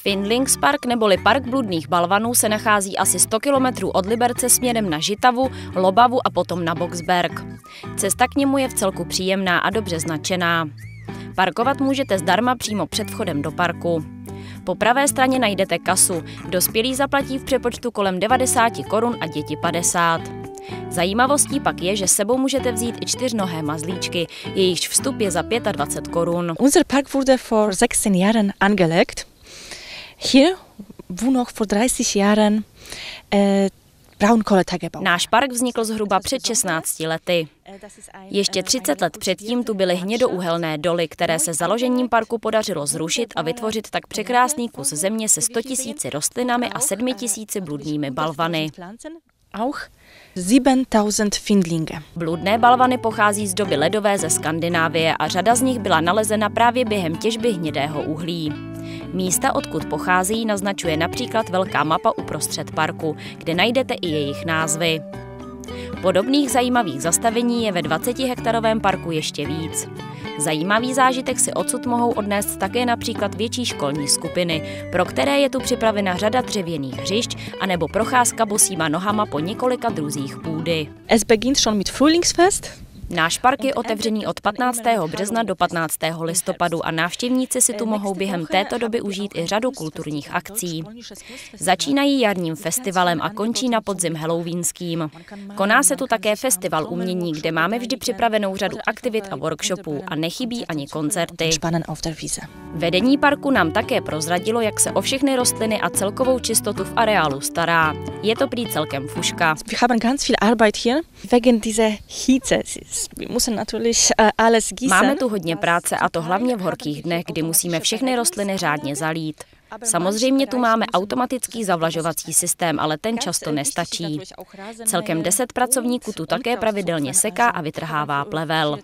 Findlingspark neboli Park bludných balvanů se nachází asi 100 km od Liberce směrem na Žitavu, Lobavu a potom na Boxberg. Cesta k němu je vcelku příjemná a dobře značená. Parkovat můžete zdarma přímo před vchodem do parku. Po pravé straně najdete kasu. Dospělí zaplatí v přepočtu kolem 90 korun a děti 50. Zajímavostí pak je, že s sebou můžete vzít i 4nohé mazlíčky, jejichž vstup je za 25 korun. Unser Park wurde vor 16 Jahren angelegt. Hier, wo noch vor 30 Jahren Braunkohletagebau. Náš park vznikl zhruba před 16 lety. Ještě 30 let předtím tu byly hnědouhelné doly, které se založením parku podařilo zrušit a vytvořit tak překrásný kus země se 100 000 rostlinami a 7 000 bludnými balvany. Auch 7000 Findlinge. Bludné balvany pochází z doby ledové ze Skandinávie a řada z nich byla nalezena právě během těžby hnědého uhlí. Místa, odkud pocházejí, naznačuje například velká mapa uprostřed parku, kde najdete i jejich názvy. Podobných zajímavých zastavení je ve 20hektarovém parku ještě víc. Zajímavý zážitek si odsud mohou odnést také například větší školní skupiny, pro které je tu připravena řada dřevěných hřišť anebo procházka bosýma nohama po několika druzích půdy. Es beginnt schon mit Frühlingsfest. Náš park je otevřený od 15. března do 15. listopadu a návštěvníci si tu mohou během této doby užít i řadu kulturních akcí. Začínají jarním festivalem a končí na podzim halloweenským. Koná se tu také festival umění, kde máme vždy připravenou řadu aktivit a workshopů a nechybí ani koncerty. Vedení parku nám také prozradilo, jak se o všechny rostliny a celkovou čistotu v areálu stará. Je to prý celkem fuška. Wir haben ganz viel Arbeit hier wegen dieser Hitze. Máme tu hodně práce a to hlavně v horkých dnech, kdy musíme všechny rostliny řádně zalít. Samozřejmě tu máme automatický zavlažovací systém, ale ten často nestačí. Celkem 10 pracovníků tu také pravidelně seká a vytrhává plevel.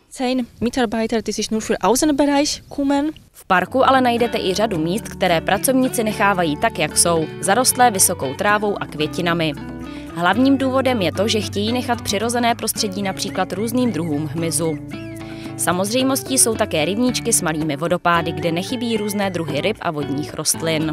V parku ale najdete i řadu míst, které pracovníci nechávají tak, jak jsou, zarostlé vysokou trávou a květinami. Hlavním důvodem je to, že chtějí nechat přirozené prostředí například různým druhům hmyzu. Samozřejmostí jsou také rybníčky s malými vodopády, kde nechybí různé druhy ryb a vodních rostlin.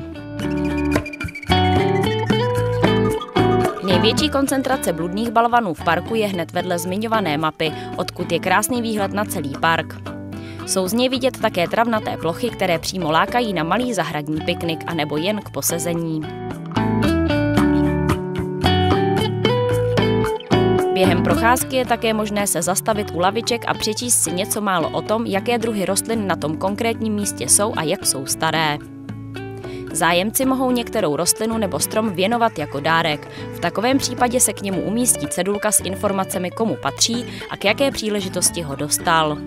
Největší koncentrace bludných balvanů v parku je hned vedle zmiňované mapy, odkud je krásný výhled na celý park. Jsou z něj vidět také travnaté plochy, které přímo lákají na malý zahradní piknik anebo jen k posezení. Během procházky je také možné se zastavit u laviček a přečíst si něco málo o tom, jaké druhy rostlin na tom konkrétním místě jsou a jak jsou staré. Zájemci mohou některou rostlinu nebo strom věnovat jako dárek. V takovém případě se k němu umístí cedulka s informacemi, komu patří a k jaké příležitosti ho dostal.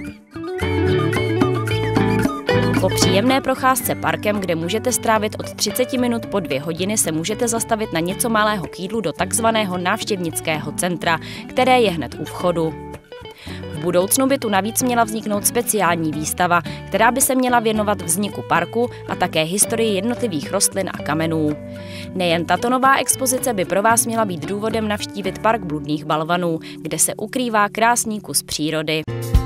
Po příjemné procházce parkem, kde můžete strávit od 30 minut po 2 hodiny, se můžete zastavit na něco malého k jídlu do takzvaného návštěvnického centra, které je hned u vchodu. V budoucnu by tu navíc měla vzniknout speciální výstava, která by se měla věnovat vzniku parku a také historii jednotlivých rostlin a kamenů. Nejen tato nová expozice by pro vás měla být důvodem navštívit park bludných balvanů, kde se ukrývá krásný kus přírody.